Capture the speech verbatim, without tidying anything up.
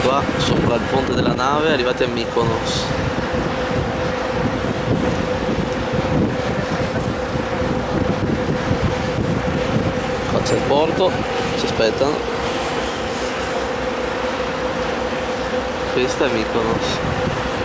qua sopra il ponte della nave, arrivati a Mykonos. Qua c'è il porto, ci aspettano. Questa è Mykonos.